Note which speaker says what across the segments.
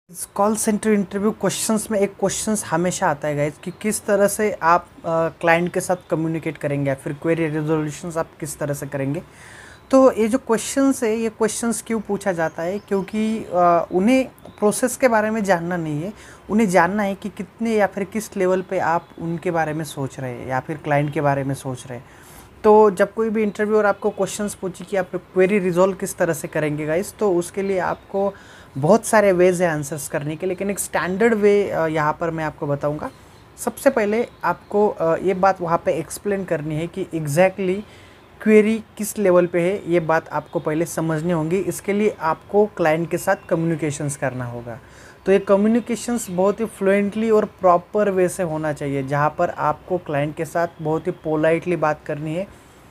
Speaker 1: Call centre interview questions में एक questions हमेशा आता है गाइज कि किस तरह से आप क्लाइंट के साथ कम्युनिकेट करेंगे या फिर क्वेरी रेजोल्यूशंस आप किस तरह से करेंगे। तो ये जो क्वेश्चंस है ये क्वेश्चंस क्यों पूछा जाता है, क्योंकि उन्हें प्रोसेस के बारे में जानना नहीं है, उन्हें जानना है कि कितने या फिर किस लेवल पे आप उनके बारे में सोच रहे हैं या फिर क्लाइंट के बारे में सोच रहे हैं। तो जब कोई भी इंटरव्यूअर आपको क्वेश्चंस पूछे कि आप क्वेरी रिजॉल्व किस तरह से करेंगे गाइस, तो उसके लिए आपको बहुत सारे वेज है आंसर्स करने के, लेकिन एक स्टैंडर्ड वे यहाँ पर मैं आपको बताऊँगा। सबसे पहले आपको ये बात वहाँ पे एक्सप्लेन करनी है कि एग्जैक्टली क्वेरी किस लेवल पे है, ये बात आपको पहले समझनी होगी। इसके लिए आपको क्लाइंट के साथ कम्युनिकेशंस करना होगा। तो ये कम्युनिकेशंस बहुत ही फ्लुएंटली और प्रॉपर वे से होना चाहिए, जहाँ पर आपको क्लाइंट के साथ बहुत ही पोलाइटली बात करनी है।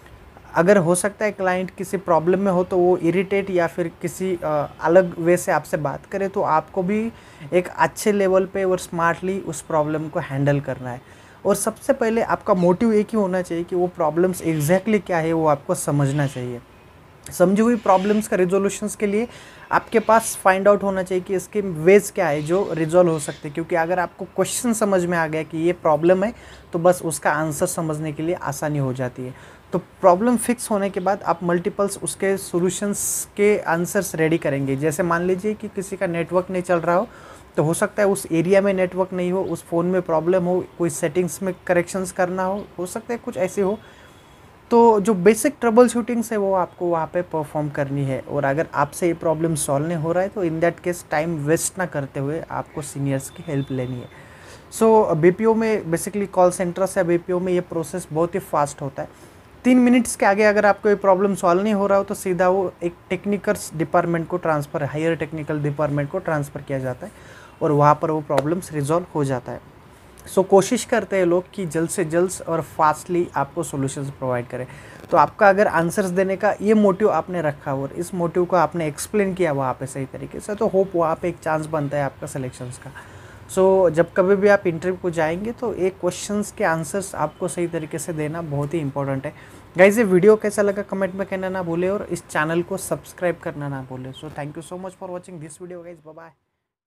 Speaker 1: अगर हो सकता है क्लाइंट किसी प्रॉब्लम में हो तो वो इरिटेट या फिर किसी अलग वे से आपसे बात करे, तो आपको भी एक अच्छे लेवल पे और स्मार्टली उस प्रॉब्लम को हैंडल करना है। और सबसे पहले आपका मोटिव एक ही होना चाहिए कि वो प्रॉब्लम्स एग्जैक्टली क्या है वो आपको समझना चाहिए। समझी हुई प्रॉब्लम्स का रिजोल्यूशंस के लिए आपके पास फाइंड आउट होना चाहिए कि इसके वेज क्या है जो रिजॉल्व हो सकते हैं। क्योंकि अगर आपको क्वेश्चन समझ में आ गया कि ये प्रॉब्लम है, तो बस उसका आंसर समझने के लिए आसानी हो जाती है। तो प्रॉब्लम फिक्स होने के बाद आप मल्टीपल्स उसके सॉल्यूशंस के आंसर्स रेडी करेंगे। जैसे मान लीजिए कि किसी का नेटवर्क नहीं चल रहा हो, तो हो सकता है उस एरिया में नेटवर्क नहीं हो, उस फ़ोन में प्रॉब्लम हो, कोई सेटिंग्स में करेक्शंस करना हो सकता है कुछ ऐसे हो। तो जो बेसिक ट्रबल शूटिंग्स है वो आपको वहाँ पे परफॉर्म करनी है। और अगर आपसे ये प्रॉब्लम सॉल्व नहीं हो रहा है, तो in that case time waste ना करते हुए आपको सीनियर्स की हेल्प लेनी है। सो बीपीओ में बेसिकली कॉल सेंटर्स या बीपीओ में ये प्रोसेस बहुत ही फास्ट होता है। 3 मिनट्स के आगे अगर आपको ये प्रॉब्लम सॉल्व नहीं हो रहा हो, तो सीधा वो एक टेक्निकल्स डिपार्टमेंट को ट्रांसफ़र, हायर टेक्निकल डिपार्टमेंट को ट्रांसफ़र किया जाता है और वहाँ पर वो प्रॉब्लम्स रिजॉल्व हो जाता है। सो कोशिश करते हैं लोग कि जल्द से जल्द और फास्टली आपको सॉल्यूशंस प्रोवाइड करें। तो आपका अगर आंसर्स देने का ये मोटिव आपने रखा और इस मोटिव को आपने एक्सप्लेन किया वहाँ पे सही तरीके से, तो होप वहाँ पे एक चांस बनता है आपका सिलेक्शंस का। सो जब कभी भी आप इंटरव्यू को जाएंगे तो एक क्वेश्चंस के आंसर्स आपको सही तरीके से देना बहुत ही इंपॉर्टेंट है। गाइज, ये वीडियो कैसा लगा कमेंट में कहना ना भूले और इस चैनल को सब्सक्राइब करना ना भूले। So thank you so much for watching this video guys, bye bye.